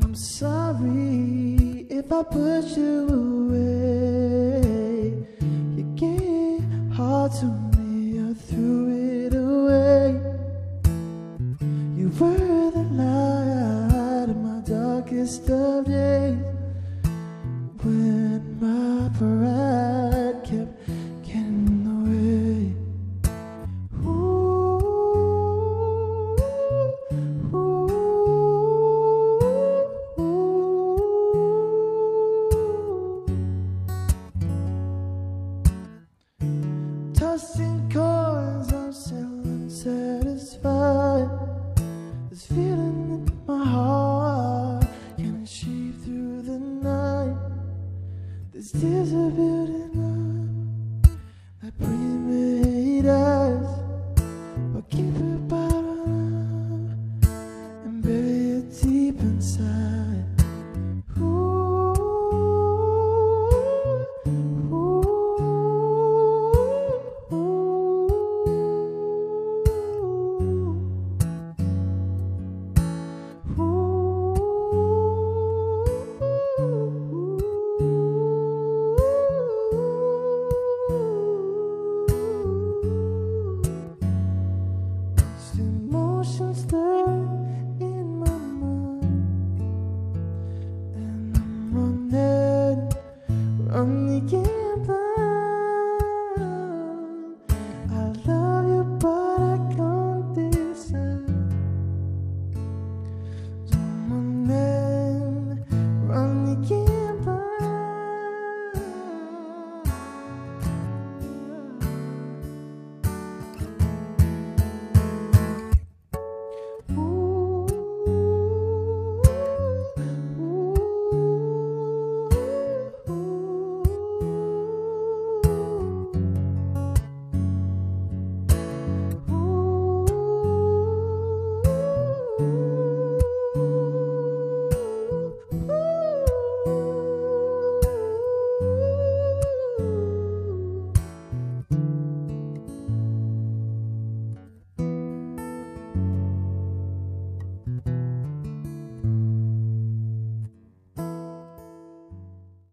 I'm sorry if I push you away. You gave heart to me, I threw it away. You were the light of my darkest of days, when my pride kept getting in the way. Tossing coins, I'm still unsatisfied. This feeling in my heart can't achieve through the night. These tears are building up like pre-made eyes. I'll keep it bottled up and bury it deep inside.